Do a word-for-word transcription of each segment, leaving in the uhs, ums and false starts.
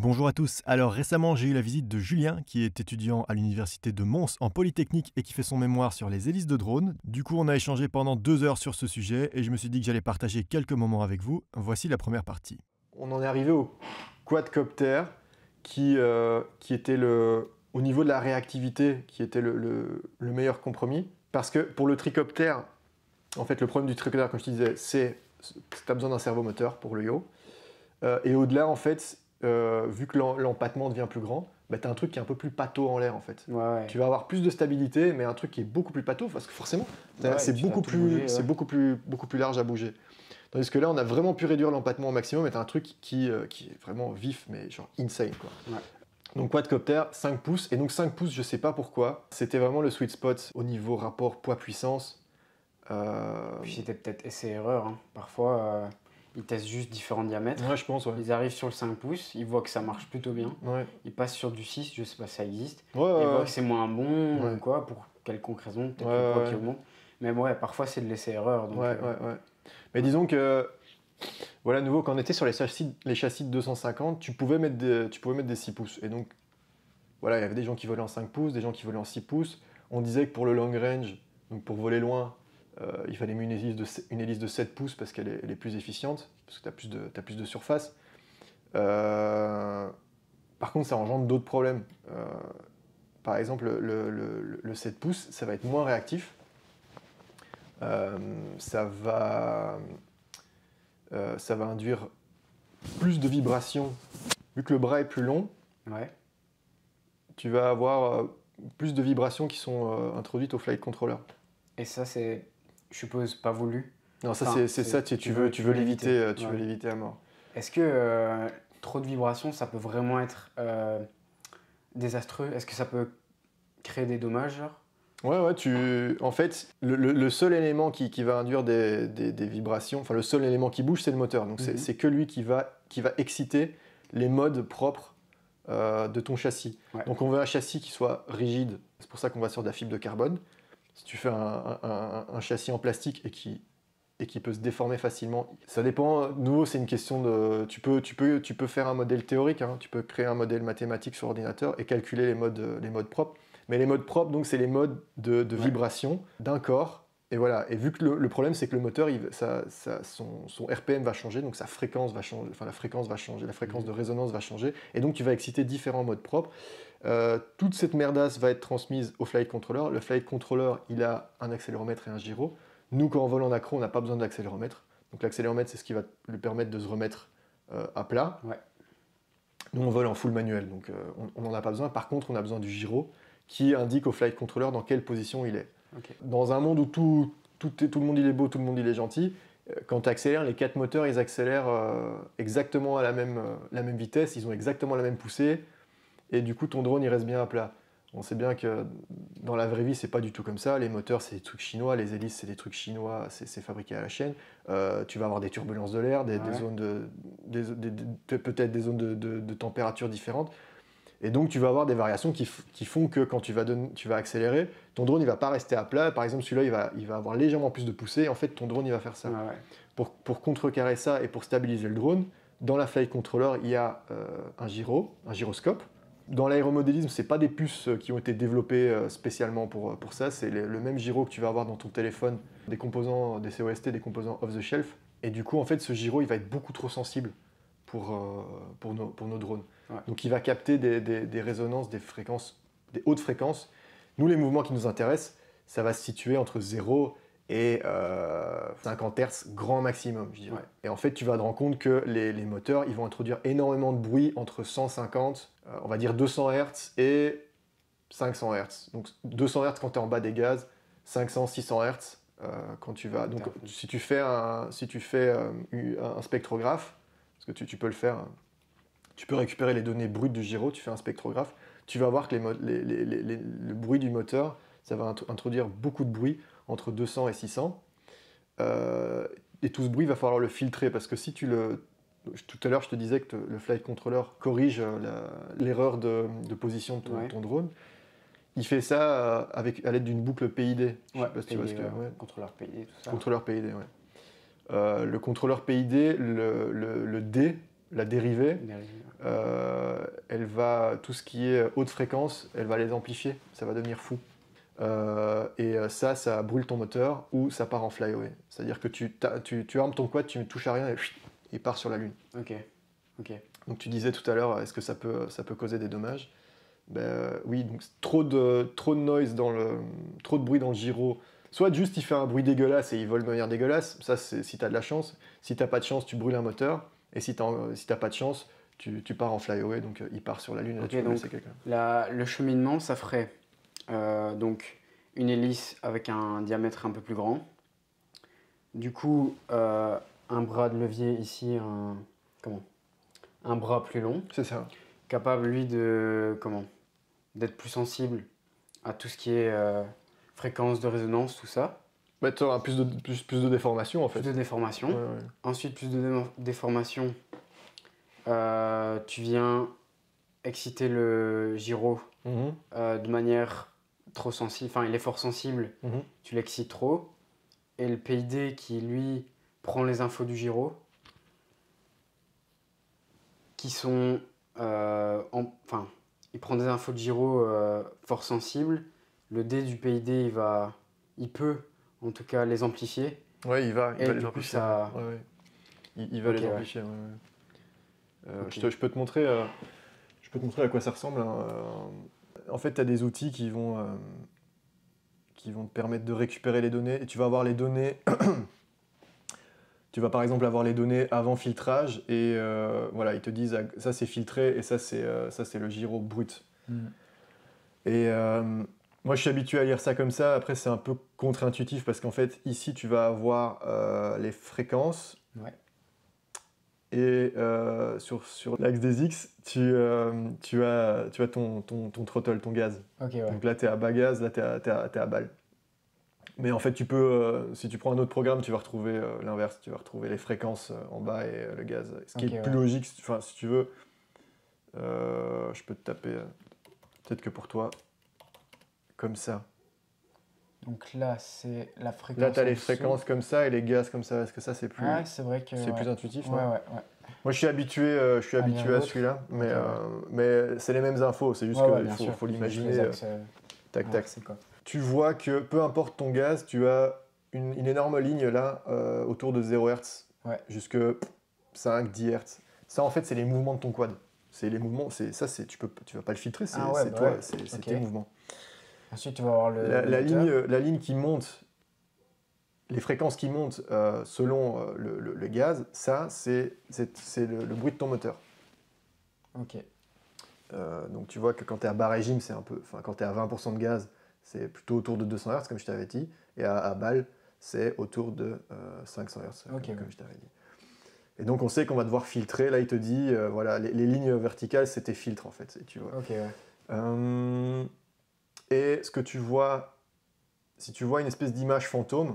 Bonjour à tous. Alors récemment, j'ai eu la visite de Julien, qui est étudiant à l'université de Mons en Polytechnique et qui fait son mémoire sur les hélices de drone. Du coup, on a échangé pendant deux heures sur ce sujet et je me suis dit que j'allais partager quelques moments avec vous. Voici la première partie. On en est arrivé au quadcopter qui, euh, qui était le, au niveau de la réactivité, qui était le, le, le meilleur compromis. Parce que pour le tricopter, en fait, le problème du tricopter, comme je te disais, c'est que tu as besoin d'un servomoteur pour le yaw. Euh, et au-delà, en fait, euh, vu que l'empattement devient plus grand, bah, tu as un truc qui est un peu plus pâteau en l'air, en fait. Ouais, ouais. Tu vas avoir plus de stabilité, mais un truc qui est beaucoup plus pâteau, parce que forcément, Ouais, c'est tu beaucoup, vas tout plus, bouger, c'est ouais. beaucoup, plus, beaucoup plus large à bouger. Tandis que là, on a vraiment pu réduire l'empattement au maximum, et tu as un truc qui, euh, qui est vraiment vif, mais genre insane, quoi. Ouais. Donc quadcopter, cinq pouces, et donc cinq pouces, je sais pas pourquoi, c'était vraiment le sweet spot au niveau rapport poids-puissance. Euh... Puis c'était peut-être essai-erreur. Hein. Parfois, euh, ils testent juste différents diamètres. Ouais, je pense, ouais. Ils arrivent sur le cinq pouces, ils voient que ça marche plutôt bien. Ouais, Ils passent sur du six, je sais pas si ça existe. ouais, ouais. Et ils voient ouais. que c'est moins bon Ouais. ou quoi, pour quelconque raison, peut-être Ouais, le poids ouais. qui augmente. Mais ouais, parfois c'est de l'essai-erreur. Donc, Ouais, euh, ouais, ouais. Mais disons que, voilà, à nouveau, quand on était sur les châssis, les châssis de deux cent cinquante, tu pouvais mettre des, tu pouvais mettre des six pouces. Et donc, voilà, il y avait des gens qui volaient en cinq pouces, des gens qui volaient en six pouces. On disait que pour le long range, donc pour voler loin, euh, il fallait une hélice de, une hélice de sept pouces parce qu'elle est, elle est plus efficiente, parce que tu as plus de, t'as plus de surface. Euh, par contre, ça engendre d'autres problèmes. Euh, par exemple, le, le, le sept pouces, ça va être moins réactif. Euh, ça va, euh, ça va induire plus de vibrations. Vu que le bras est plus long, ouais. tu vas avoir euh, plus de vibrations qui sont euh, introduites au flight controller. Et ça, c'est, je suppose, pas voulu. Non, ça Enfin, c'est, c'est c'est- ça, tu, tu veux, tu veux l'éviter, euh, tu ouais. veux l'éviter à mort. Est-ce que euh, trop de vibrations, ça peut vraiment être euh, désastreux? Est-ce que ça peut créer des dommages, genre? Ouais, ouais, tu... En fait, le, le- le seul élément qui, qui va induire des, des- des vibrations, enfin le seul élément qui bouge, c'est le moteur. Donc c'est, Mhm. c'est que lui qui va, qui va exciter les modes propres euh, de ton châssis. Ouais. Donc on veut un châssis qui soit rigide, c'est pour ça qu'on va sur de la fibre de carbone. Si tu fais un, un- un- un châssis en plastique et qui, et qui peut se déformer facilement, ça dépend, de nouveau c'est une question de... Tu peux, tu peux, tu peux faire un modèle théorique, hein, tu peux créer un modèle mathématique sur ordinateur et calculer les modes, les modes propres. Mais les modes propres, donc c'est les modes de, de Ouais. vibration d'un corps. Et voilà. Et vu que le, le problème, c'est que le moteur, il, ça, ça, son, son R P M va changer, donc sa fréquence va changer, enfin la fréquence va changer, la fréquence Mhm. de résonance va changer, et donc tu vas exciter différents modes propres. Euh, toute cette merdasse va être transmise au flight controller. Le flight controller, il a un accéléromètre et un gyro. Nous, quand on vole en accro, on n'a pas besoin d'accéléromètre. Donc l'accéléromètre, c'est ce qui va lui permettre de se remettre euh, à plat. Ouais. Nous, on vole en full manuel, donc euh, on n'en a pas besoin. Par contre, on a besoin du gyro qui indique au flight controller dans quelle position il est. Okay. Dans un monde où tout, tout, est, tout le monde il est beau, tout le monde il est gentil, euh, quand tu accélères, les quatre moteurs, ils accélèrent euh, exactement à la même, euh, la même vitesse, ils ont exactement la même poussée, et du coup, ton drone, il reste bien à plat. On sait bien que dans la vraie vie, c'est pas du tout comme ça. Les moteurs, c'est des trucs chinois, les hélices, c'est des trucs chinois, c'est, c'est fabriqué à la chaîne. Euh, tu vas avoir des turbulences de l'air, des, Ouais. des zones de, des, des, des, peut-être des zones de, de, de température différentes. Et donc, tu vas avoir des variations qui, f- qui font que quand tu vas, donner, tu vas accélérer, ton drone, il va pas rester à plat. Par exemple, celui-là, il va, il va avoir légèrement plus de poussée. En fait, ton drone, il va faire ça. Ouais, ouais. Pour, pour contrecarrer ça et pour stabiliser le drone, dans la flight controller, il y a euh, un gyro, un gyroscope. Dans l'aéromodélisme, ce n'est pas des puces qui ont été développées euh, spécialement pour, pour ça, c'est le, le même gyro que tu vas avoir dans ton téléphone, des composants, des C O S T, des composants off-the-shelf. Et du coup, en fait, ce gyro, il va être beaucoup trop sensible pour, euh, pour, nos, pour nos drones. Ouais. Donc il va capter des, des, des résonances, des fréquences, des hautes fréquences. Nous, les mouvements qui nous intéressent, ça va se situer entre zéro et euh, cinquante hertz grand maximum, je dirais. Ouais. Et en fait, tu vas te rendre compte que les, les moteurs, ils vont introduire énormément de bruit entre cent cinquante, euh, on va dire deux cents hertz et cinq cents hertz. Donc deux cents hertz quand tu es en bas des gaz, cinq cents, six cents hertz euh, quand tu vas... Donc si tu fais un, si tu fais, euh, un spectrographe, parce que tu, tu peux le faire, tu peux récupérer les données brutes du gyro, tu fais un spectrographe, tu vas voir que les, les, les, les, les, le bruit du moteur, ça va introduire beaucoup de bruit entre deux cents et six cents. Euh, et tout ce bruit, il va falloir le filtrer parce que si tu le... Tout à l'heure, je te disais que te, le flight controller corrige la, l'erreur de, de position de ton, Ouais. ton drone. Il fait ça avec, à l'aide d'une boucle P I D. Je Ouais, sais pas si tu vois ce que... ouais. Ouais. Contrôleur payé, tout ça. Contrôleur P I D, ouais. Euh, le contrôleur P I D, le, le, le D, la dérivée, Derrière. euh, elle va, tout ce qui est haute fréquence, elle va les amplifier, ça va devenir fou. Euh, et euh, ça, ça brûle ton moteur ou ça part en flyaway. C'est-à-dire que tu, t'as- tu, tu armes ton quad, tu ne touches à rien et chut, il part sur la Lune. Ok, ok. Donc tu disais tout à l'heure, est-ce que ça peut, ça peut causer des dommages? Ben, euh, oui, donc trop de, trop de noise dans le, trop de bruit dans le gyro. Soit juste il fait un bruit dégueulasse et il vole de manière dégueulasse, ça c'est si tu as de la chance. Si tu n'as pas de chance, tu brûles un moteur. Et si tu n'as si t'as pas de chance, tu, tu pars en flyaway, donc euh, il part sur la Lune et là Ok, tu peux donc- laisser quelqu'un. La- le cheminement, ça ferait euh, donc une hélice avec un diamètre un peu plus grand. Du coup, euh, un bras de levier ici, un, comment? Un bras plus long, C'est ça. capable lui de comment? D'être plus sensible à tout ce qui est euh, fréquence de résonance, tout ça. Bah, tu auras plus de, plus, plus de déformation en fait. Plus de déformation. Ouais, ouais. Ensuite, plus de dé- déformation. Euh, tu viens exciter le gyro Mhm, euh, de manière trop sensible. Enfin, il est fort sensible, mhm. tu l'excites trop. Et le P I D qui, lui, prend les infos du gyro, qui sont... euh, en- Enfin, il prend des infos de gyro euh, fort sensibles. Le D du P I D, il va... Il peut, en tout cas, les amplifier. Ouais, il va, il Et va du les coup, amplifier. ça- Ouais, ouais. Il, il va Ok, les ouais. amplifier. Ouais, ouais. Euh, Ok. je, te- je peux te montrer, euh, je peux te montrer à quoi ça ressemble. Hein. Euh, en fait, tu as des outils qui vont, euh, qui vont te permettre de récupérer les données. Et tu vas avoir les données. Tu vas par exemple avoir les données avant filtrage et euh, voilà, ils te disent ah, ça c'est filtré et ça c'est euh, ça c'est le gyro brut. Mm. Et euh, moi, je suis habitué à lire ça comme ça. Après, c'est un peu contre-intuitif parce qu'en fait, ici, tu vas avoir euh, les fréquences. Ouais. Et euh, sur, sur l'axe des X, tu, euh, tu as, tu as ton, ton, ton throttle, ton gaz. Ok, ouais. Donc là, tu es à bas gaz, là, tu es à, t'es à, t'es à balle. Mais en fait, tu peux, euh, si tu prends un autre programme, tu vas retrouver euh, l'inverse. Tu vas retrouver les fréquences euh, en bas et euh, le gaz. Ce qui Ok, est plus ouais. logique, si tu- enfin, si tu veux. Euh, je peux te taper, euh, peut-être que pour toi, comme ça. Donc là, c'est la fréquence. Là, tu as en les dessous. fréquences comme ça et les gaz comme ça. Est-ce que ça, c'est plus, Ouais, c'est vrai que. c'est ouais. plus intuitif Ouais, non ouais, ouais. Moi, je suis habitué, euh, je suis À lire habitué à l'autre. celui-là, mais, Ok, ouais. euh, mais c'est les mêmes infos. C'est juste Ouais, ouais, qu'il bien faut, sûr. faut Juste l'imaginer. les euh, axes, euh, tac, tac. inversés, quoi. Tu vois que peu importe ton gaz, tu as une, une énorme ligne là euh, autour de zéro hertz Ouais. jusque cinq, dix hertz. Ça, en fait, c'est les mouvements de ton quad. C'est les mouvements, c'est ça, c'est tu peux, tu vas pas le filtrer, c'est Ah ouais, c'est bah toi, ouais. c'est c'est Ok. tes mouvements. Ensuite, tu vas avoir le. La, le la moteur. ligne, la ligne qui monte, les fréquences qui montent euh, selon euh, le, le- le gaz, ça, c'est c'est- c'est le, le bruit de ton moteur. Ok. Euh, donc tu vois que quand tu es à bas régime, c'est un peu, enfin quand tu es à vingt pour cent de gaz, c'est plutôt autour de deux cents hertz comme je t'avais dit, et à, à balle, c'est autour de euh, cinq cents hertz comme, Ok, ouais. comme je t'avais dit. Et donc on sait qu'on va devoir filtrer. Là, il te dit, euh, voilà, les, les lignes verticales, c'est tes filtres en fait, tu vois. Ok, ouais. Euh, et ce que tu vois, si tu vois une espèce d'image fantôme,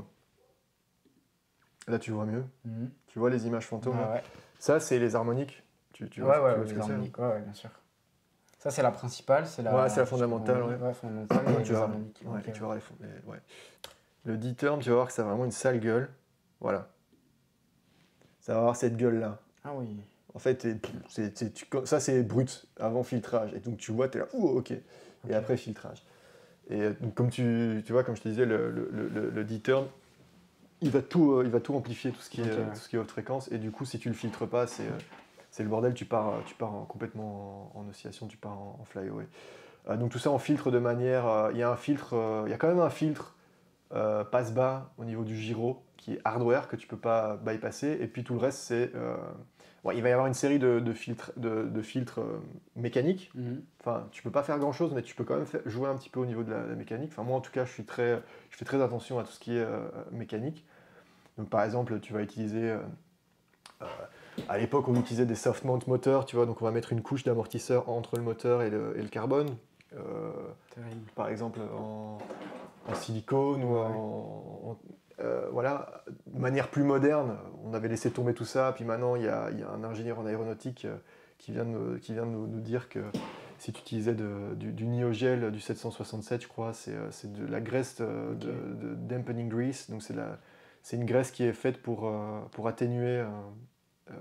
là tu vois mieux. Mhm. Tu vois les images fantômes. Ouais, là ouais. Ça, c'est les harmoniques. Tu, tu Ouais, vois, ouais, tu vois ouais, ce les que c'est, hein. harmoniques, ouais, ouais, bien sûr. Ça, c'est la principale, c'est la. Ouais, c'est la je sais pas fondamentale, comment on dit. ouais. Ouais, fondamentale, et Tu les vas, harmoniques. ouais, Ok, tu ouais. vas voir les fond- les- ouais. Le D-term, tu vas voir que ça a vraiment une sale gueule. Voilà. Ça va avoir cette gueule-là. Ah oui. En fait, t'es- c'est- c'est- tu- ça, c'est brut, avant filtrage. Et donc, tu vois, tu es là, ouh, ok. Ok. Et après, filtrage. Et euh, donc, comme tu, tu vois, comme je te disais, le, le, le, le D-term, il va, tout, euh, il va tout amplifier, tout ce qui est, Ok, euh, ouais. tout ce qui est haute fréquence. Et du coup, si tu le filtres pas, c'est euh, c'est le bordel. Tu pars, euh, tu pars en- complètement en, en oscillation, tu pars en, en flyaway. Euh, donc, tout ça, on filtre de manière. euh, Il y a un filtre, euh, il y a quand même un filtre euh, passe-bas au niveau du gyro qui est hardware que tu peux pas bypasser. Et puis, tout le reste, c'est. euh, bon, il va y avoir une série de, de filtres, de, de filtres euh, mécaniques. Mhm. Enfin, tu peux pas faire grand chose, mais tu peux quand même faire- jouer un petit peu au niveau de la, la mécanique. Enfin, moi, en tout cas, je, suis très, je fais très attention à tout ce qui est euh, mécanique. Donc, par exemple, tu vas utiliser. euh, euh, à l'époque, on utilisait des soft mount moteurs, tu vois, donc on va mettre une couche d'amortisseur entre le moteur et le, et le carbone. Euh, Terrible. par exemple, en, en silicone ou Ouais. en. en- euh, voilà, de manière plus moderne, on avait laissé tomber tout ça, puis maintenant il y a, il y a un ingénieur en aéronautique euh, qui vient de, me- qui vient de nous, nous dire que si tu utilisais de- du, du Niogel du sept cent soixante-sept, je crois, c'est euh, c'est de la graisse euh, Ok. de, de dampening grease, donc c'est la- c'est une graisse qui est faite pour, euh, pour atténuer, euh, euh,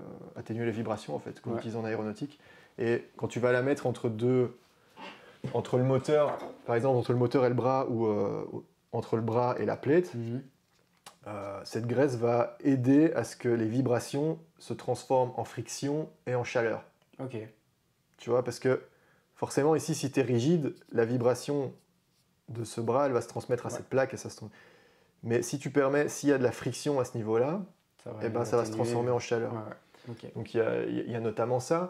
atténuer les vibrations en fait, qu'on Ouais. utilise en aéronautique. Et quand tu vas la mettre entre deux, entre le moteur, par exemple entre le moteur et le bras ou euh, entre le bras et la plate, Mhm. euh, cette graisse va aider à ce que les vibrations se transforment en friction et en chaleur. Ok. Tu vois, parce que forcément ici, si tu es rigide, la vibration de ce bras, elle va se transmettre à Ouais. cette plaque et ça se... Mais si tu permets, s'il y a de la friction à ce niveau-là, Ça va, eh ben, les ça va se atténuer. transformer en chaleur. Ouais, ouais. Ok. Donc il y a, il y a notamment ça.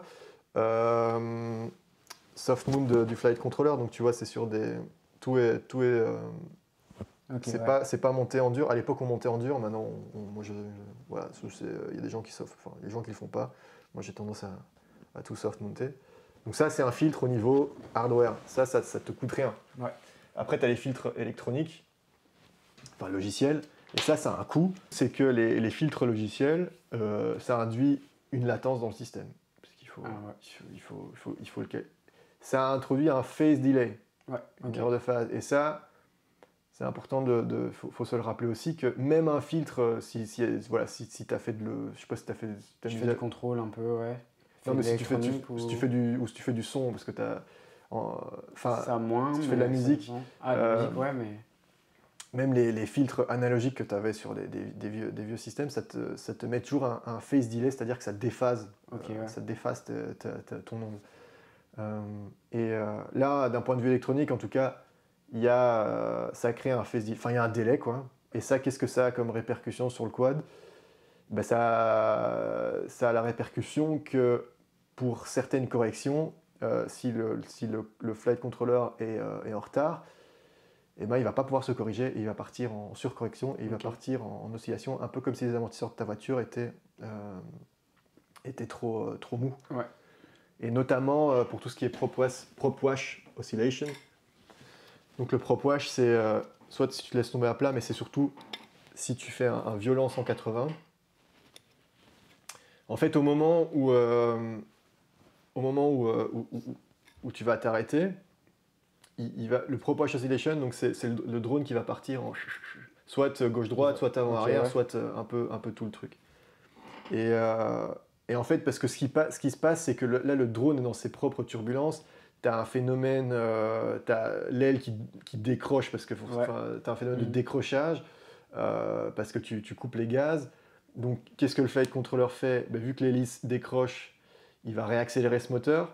Euh, soft mount de- du flight controller, donc tu vois, c'est sur des... Tout est... Tout est euh, Ok, c'est ouais. pas, c'est pas monté en dur. À l'époque, on montait en dur. Maintenant, on- on- moi, je, je- voilà, je sais, il y a des gens qui sauf, enfin, les gens qui le font pas. Moi, j'ai tendance à, à tout soft monter. Donc ça, c'est un filtre au niveau hardware. Ça, ça, ça te coûte rien. Ouais. Après, tu as les filtres électroniques, enfin logiciels. Et ça, ça a un coût. C'est que les, les filtres logiciels, euh, ça induit une latence dans le système. Parce qu'il faut, Ah, ouais. il faut, il faut, il faut, il faut le cal- Ça introduit un phase delay, Ouais. une Ok. erreur de phase. Et ça, c'est important de, de faut, faut se le rappeler aussi que même un filtre, euh, si, si, voilà, si, si tu as fait de le, je sais pas si tu as fait, t'as Je mis fais la- du contrôle un peu, ouais. non, Fais mais de si tu fais, du, l'électronique ou... si tu fais du, ou si tu fais du son, parce que tu as, enfin, ça moins, si tu mais fais de la ça musique, dépend. Ah, de la euh, musique, ouais, mais... même les, les filtres analogiques que tu avais sur des, des- des vieux, des vieux systèmes, ça te, ça te met toujours un, un phase delay, c'est-à-dire que ça déphase, Ok, euh, ouais. ça déphase ta- ta- ta- ton onde. Euh, et euh, là, d'un point de vue électronique, en tout cas, il y a, euh, ça crée un phase delay, enfin il y a un délai, quoi. Et ça, qu'est-ce que ça a comme répercussion sur le quad? Ben, ça, ça a la répercussion que pour certaines corrections, euh, si, le, si le, le flight controller est, euh, est en retard, eh ben, il ne va pas pouvoir se corriger et il va partir en surcorrection et il va Ok. partir en, en oscillation, un peu comme si les amortisseurs de ta voiture étaient, euh, étaient trop, euh, trop mous. Ouais. Et notamment euh, pour tout ce qui est prop wash, prop wash oscillation. Donc le prop wash, c'est euh, soit si tu te laisses tomber à plat, mais c'est surtout si tu fais un, un violent cent quatre-vingts. En fait, au moment où, euh, au moment où, euh, où, où- où tu vas t'arrêter, il, il va, le prop wash oscillation, donc c'est c'est le, le drone qui va partir en soit gauche-droite, soit avant-arrière, Ok, ouais. soit euh, un peu, un peu tout le truc. Et, euh, et en fait, parce que ce qui, pa- ce qui se passe, c'est que le- là, le drone est dans ses propres turbulences. Tu as un phénomène, euh, tu as l'aile qui, qui décroche, parce que tu Ouais. as un phénomène de Mhm. décrochage, euh, parce que tu, tu coupes les gaz. Donc, qu'est-ce que le flight controller fait? Ben, vu que l'hélice décroche, il va réaccélérer ce moteur.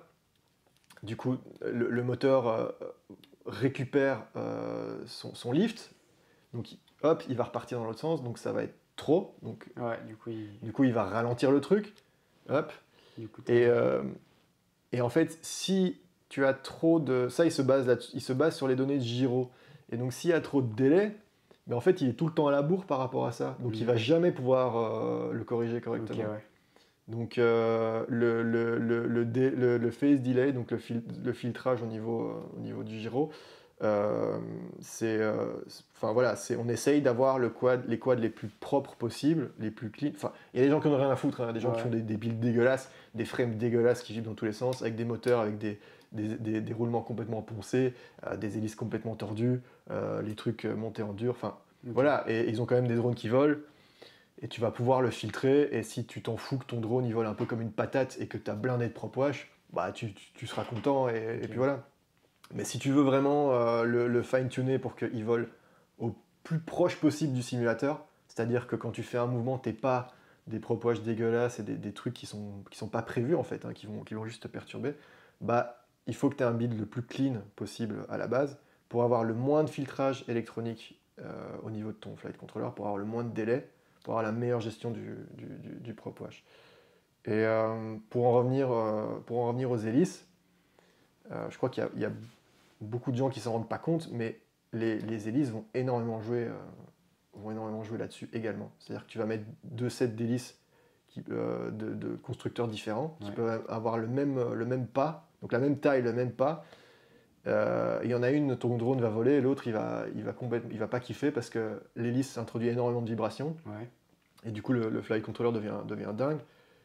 Du coup, le, le moteur euh, récupère euh, son, son lift. Donc, il- hop, il va repartir dans l'autre sens. Donc, ça va être trop. Donc, Ouais, du coup, il... du coup, il va ralentir le truc. Hop. Du coup, Et, euh, et en fait, si tu as trop de... Ça, il se base, là, il se base sur les données de gyro. Et donc, s'il y a trop de délai, mais en fait, il est tout le temps à la bourre par rapport à ça. Donc, Mhm. il va jamais pouvoir euh, le corriger ok, correctement. ouais. Donc, euh, le, le, le, le, dé- le- le phase delay, donc le, fil- le filtrage au niveau, euh, au niveau du gyro, euh, c'est, euh, c'est- enfin voilà, c'est, on essaye d'avoir le quad, les quads les plus propres possibles, les plus clean. Enfin, il y a des gens qui n'ont rien à foutre, hein, des gens qui Ouais. font des, des builds dégueulasses, des frames dégueulasses qui vibrent dans tous les sens, avec des moteurs, avec des, des, des- des roulements complètement poncés, euh, des hélices complètement tordues, euh, les trucs euh, montés en dur. Enfin, Ok. voilà, et ils ont quand même des drones qui volent. Et tu vas pouvoir le filtrer, et si tu t'en fous que ton drone il vole un peu comme une patate et que tu as blindé de prop wash, bah tu, tu- tu seras content et, et Ok. puis voilà. Mais si tu veux vraiment euh, le, le fine-tuner pour qu'il vole au plus proche possible du simulateur, c'est-à-dire que quand tu fais un mouvement, t'es pas des prop wash dégueulasses et des, des trucs qui sont, qui sont pas prévus en fait, hein, qui, vont, qui vont juste te perturber, bah il faut que tu aies un build le plus clean possible à la base pour avoir le moins de filtrage électronique euh, au niveau de ton flight controller, pour avoir le moins de délai, pour avoir la meilleure gestion du, du, du, du prop wash. Et euh, pour, en revenir, euh, pour en revenir aux hélices, euh, je crois qu'il y a, il y a beaucoup de gens qui s'en rendent pas compte, mais les, les hélices vont énormément jouer, euh, vont énormément jouer là-dessus également. C'est-à-dire que tu vas mettre deux sets d'hélices qui, euh, de, de constructeurs différents qui Ouais. peuvent avoir le même, le même pas, donc la même taille, le même pas. Euh, Il y en a une, ton drone va voler, et l'autre il va, il, va complète- il va pas kiffer parce que l'hélice introduit énormément de vibrations. Ouais. Et du coup, le, le flight controller devient, devient dingue.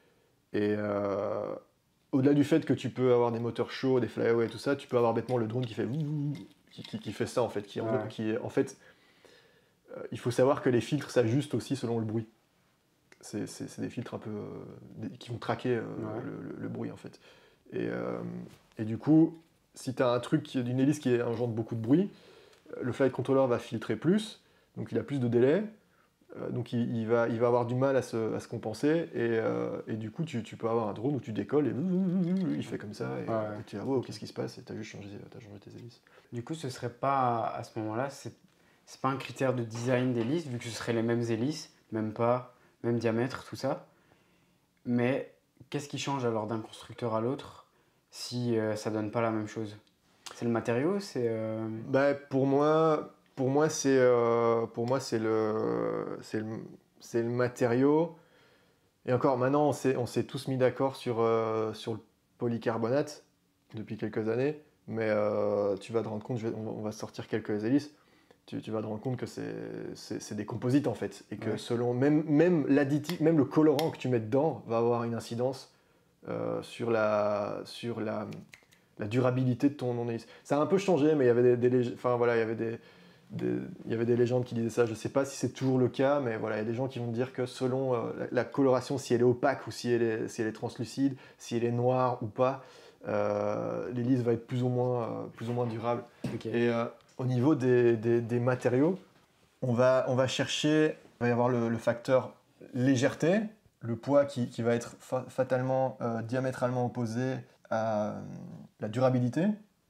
Et euh, au-delà du fait que tu peux avoir des moteurs chauds, des flyaway et tout ça, tu peux avoir bêtement le drone qui fait ouh, qui, qui, qui fait ça en fait. Qui, Ouais. qui est, en fait, euh, il faut savoir que les filtres s'ajustent aussi selon le bruit. c'est des filtres un peu euh, des, qui vont traquer euh, ouais. le, le, le bruit en fait. Et, euh, et du coup, si tu as un truc d'une hélice qui engendre beaucoup de bruit, le flight controller va filtrer plus, donc il a plus de délai, euh, donc il, il, va, il va avoir du mal à se, à se compenser, et, euh, et du coup tu, tu peux avoir un drone où tu décolles et il fait comme ça, et, ouais. et tu dis ah wow, qu'est-ce qui se passe, et tu as juste changé, t'as changé tes hélices. Du coup, ce serait pas, à ce moment-là, c'est pas un critère de design d'hélice, vu que ce seraient les mêmes hélices, même pas, même diamètre, tout ça. Mais qu'est-ce qui change alors d'un constructeur à l'autre si euh, ça donne pas la même chose? C'est le matériau, c'est... Euh... Bah, pour moi, pour moi c'est euh, pour moi c'est le c'est le c'est le matériau. Et encore maintenant, on s'est on s'est tous mis d'accord sur euh, sur le polycarbonate depuis quelques années, mais euh, tu vas te rendre compte, je vais, on, on va sortir quelques hélices. Tu, tu vas te rendre compte que c'est des composites en fait, et que ouais. selon même même l'additif, même le colorant que tu mets dedans va avoir une incidence euh, sur la sur la la durabilité de ton hélice. Ça a un peu changé, mais il y avait des, des enfin voilà, il y avait des, des il y avait des légendes qui disaient ça. Je sais pas si c'est toujours le cas, mais voilà, il y a des gens qui vont dire que selon euh, la, la coloration, si elle est opaque ou si elle est si elle est translucide, si elle est noire ou pas, euh, l'hélice va être plus ou moins euh, plus ou moins durable. Okay. Et euh, au niveau des, des, des matériaux, on va, on va chercher, il va y avoir le, le facteur légèreté, le poids qui, qui va être fa fatalement, euh, diamétralement opposé à euh, la durabilité.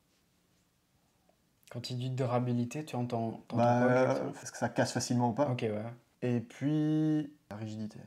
Quand tu dis durabilité, tu entends, entends bah, quoi exactement? Est-ce que ça casse facilement ou pas? Ok, ouais. Et puis, la rigidité.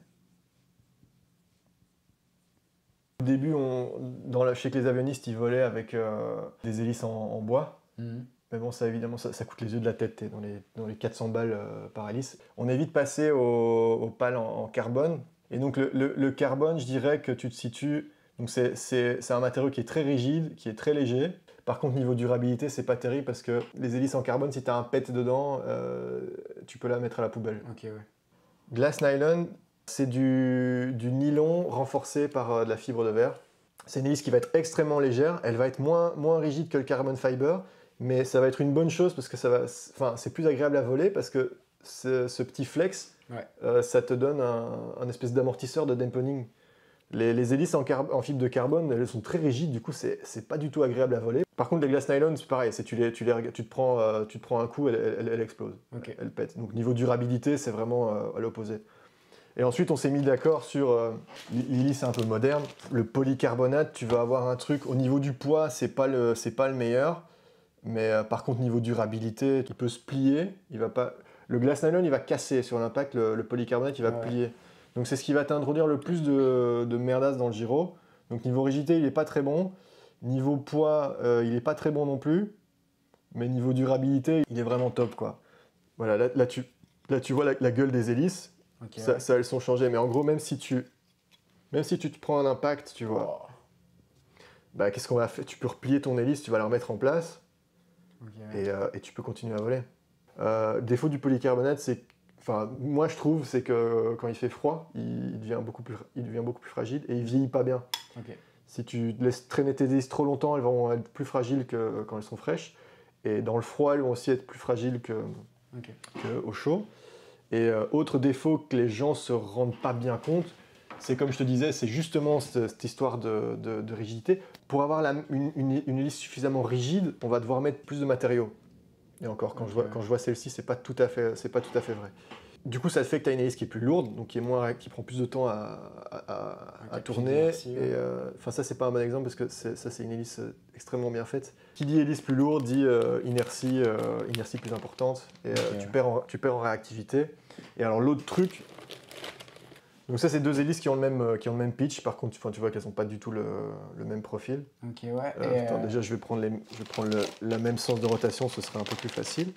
Au début, on, dans la, je sais que les avionistes, ils volaient avec euh, des hélices en, en bois. Mmh. Mais bon, ça évidemment, ça, ça coûte les yeux de la tête, dans les, dans les quatre cents balles euh, par hélice. On évite passer au, au pales en, en carbone. Et donc le, le, le carbone, je dirais que tu te situes... Donc c'est un matériau qui est très rigide, qui est très léger. Par contre, niveau durabilité, c'est pas terrible parce que les hélices en carbone, si tu as un pet dedans, euh, tu peux la mettre à la poubelle. Ok, ouais. Glass nylon, c'est du, du nylon renforcé par euh, de la fibre de verre. C'est une hélice qui va être extrêmement légère. Elle va être moins, moins rigide que le carbon fiber. Mais ça va être une bonne chose parce que ça va, enfin, c'est plus agréable à voler parce que ce, ce petit flex, ouais. euh, ça te donne un, un espèce d'amortisseur de dampening. Les, les hélices en, en fibre de carbone, elles sont très rigides, du coup c'est pas du tout agréable à voler. Par contre les glass nylon, c'est pareil, tu, les, tu, les, tu, te prends, euh, tu te prends un coup, elle, elle, elle explose, okay. elle, elle pète. Donc niveau durabilité, c'est vraiment euh, à l'opposé. Et ensuite on s'est mis d'accord sur euh, l'hélice un peu moderne. Le polycarbonate, tu vas avoir un truc, au niveau du poids, c'est pas, le, c'est pas le meilleur. Mais euh, par contre, niveau durabilité, il peut se plier. Il va pas... Le glass nylon, il va casser sur l'impact. Le, le polycarbonate, il va ouais. plier. Donc c'est ce qui va t'introduire le plus de, de merdasse dans le gyro. Donc niveau rigidité, il n'est pas très bon. Niveau poids, euh, il n'est pas très bon non plus. Mais niveau durabilité, il est vraiment top, quoi. Voilà, là, là, tu, là tu vois la, la gueule des hélices. Okay, ça, ouais. ça, elles sont changées. Mais en gros, même si tu, même si tu te prends un impact, tu vois, oh. bah, qu'est-ce qu'on va faire? Tu peux replier ton hélice, tu vas la remettre en place. Okay. Et, euh, et tu peux continuer à voler. Euh, défaut du polycarbonate, c'est, enfin, moi je trouve, c'est que quand il fait froid, il, il, devient beaucoup plus, il devient beaucoup plus fragile et il vieillit pas bien. Okay. Si tu laisses traîner tes hélices trop longtemps, elles vont être plus fragiles que quand elles sont fraîches. Et dans le froid, elles vont aussi être plus fragiles que, okay. que au chaud. Et euh, autre défaut que les gens se rendent pas bien compte, c'est comme je te disais, c'est justement cette, cette histoire de, de, de rigidité. Pour avoir la, une, une, une hélice suffisamment rigide, on va devoir mettre plus de matériaux. Et encore, quand okay. je vois, quand je vois celle-ci, c'est pas tout à fait, c'est pas tout à fait vrai. Du coup, ça fait que tu as une hélice qui est plus lourde, donc qui est moins, qui prend plus de temps à, à, à, à tourner. Merci, et euh, enfin, ça, c'est pas un bon exemple parce que ça, c'est une hélice extrêmement bien faite. Qui dit hélice plus lourde dit euh, inertie, euh, inertie plus importante, et okay. euh, tu perds en, tu perds en réactivité. Et alors l'autre truc. Donc ça, c'est deux hélices qui ont le même, qui ont le même pitch. Par contre, tu vois qu'elles n'ont pas du tout le, le même profil. Ok, ouais. Euh, et attends, euh... Déjà, je vais prendre, les, je vais prendre le, la même sens de rotation, ce serait un peu plus facile.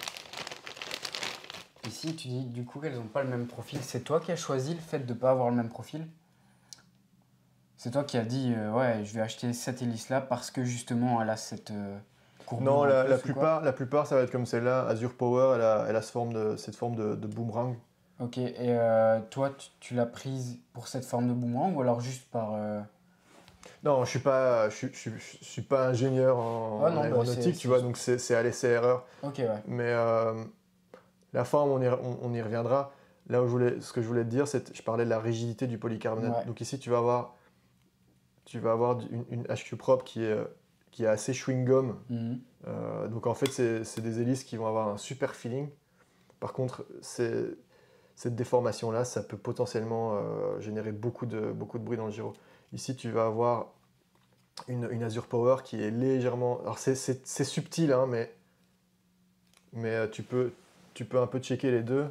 Ici, tu dis du coup qu'elles n'ont pas le même profil. C'est toi qui as choisi le fait de ne pas avoir le même profil? C'est toi qui as dit, euh, ouais, je vais acheter cette hélice-là parce que justement, elle a cette euh, courbe. Non, la, la, plupart, la plupart, ça va être comme celle-là. Azure Power, elle a, elle a cette forme de, cette forme de, de boomerang. Ok, et euh, toi, tu, tu l'as prise pour cette forme de boomerang ou alors juste par... Euh... Non, je suis pas, je, je, je, je suis pas ingénieur en, ah non, en aéronautique, bah tu vois, donc c'est à l'essai-erreur. Ok, ouais. Mais euh, la forme, on y, on, on y reviendra. là où je voulais, ce que je voulais te dire, c'est je parlais de la rigidité du polycarbonate. Ouais. Donc ici, tu vas avoir, tu vas avoir une, une H Q propre qui est, qui est assez chewing-gum. Mhm. Euh, donc en fait, c'est c'est des hélices qui vont avoir un super feeling. Par contre, c'est- cette déformation-là, ça peut potentiellement euh, générer beaucoup de, beaucoup de bruit dans le gyro. Ici, tu vas avoir une, une Azure Power qui est légèrement... Alors c'est- c'est c'est subtil, hein, mais, mais euh, tu peux, tu peux un peu checker les deux.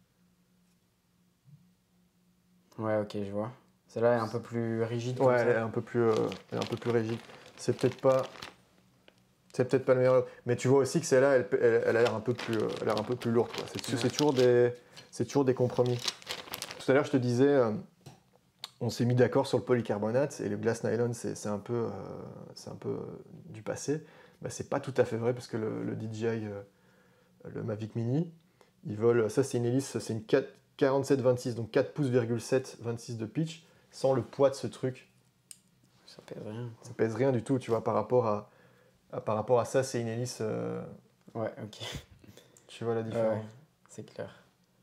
Ouais, ok, je vois. Celle-là est un peu plus rigide comme Ouais, ça. elle est un peu plus, euh, elle est un peu plus rigide. C'est peut-être pas, c'est peut-être pas le meilleur. Mais tu vois aussi que celle-là, elle, peut- elle, elle a l'air un peu plus, euh, elle a l'air un peu plus lourde, quoi. C'est Ouais. c'est toujours des, c'est toujours des compromis. Tout à l'heure, je te disais, euh, on s'est mis d'accord sur le polycarbonate et le glass nylon, c'est c'est un peu, euh, c'est un peu euh, du passé. Bah, c'est pas tout à fait vrai parce que le, le D J I, euh, le Mavic Mini, ils volent. Ça, c'est une hélice, c'est une quatre- quarante-sept vingt-six, donc quatre pouces virgule sept, vingt-six de pitch, sans le poids de ce truc. Ça pèse rien. Ça pèse rien du tout, tu vois, par rapport à, à- par rapport à ça, c'est une hélice. euh, Ouais, ok. tu vois la Ouais, différence. ouais, c'est clair.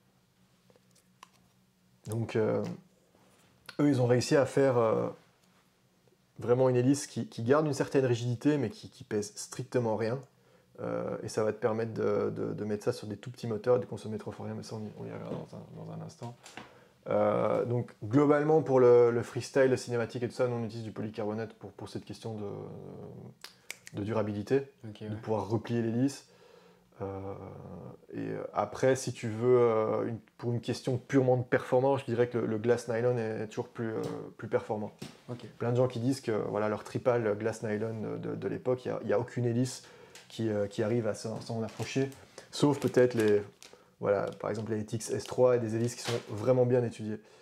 Donc, euh, eux, ils ont réussi à faire euh, vraiment une hélice qui, qui garde une certaine rigidité, mais qui, qui pèse strictement rien. Euh, et ça va te permettre de, de- de mettre ça sur des tout petits moteurs et de consommer trop fort rien, mais ça, on y, on y reviendra dans un, dans un instant. Euh, donc, globalement, pour le, le freestyle, le cinématique et tout ça, nous, on utilise du polycarbonate pour, pour cette question de, de durabilité, Ok, de ouais. pouvoir replier l'hélice. Euh, et après, si tu veux, euh, une- pour une question purement de performance, je dirais que le, le glass nylon est toujours plus, euh, plus performant. Ok. Plein de gens qui disent que voilà, leur tripal glass nylon de, de l'époque, il n'y a, a aucune hélice qui, euh, qui arrive à s'en s'en approcher, sauf peut-être les, voilà, par exemple les E T X S trois et des hélices qui sont vraiment bien étudiées.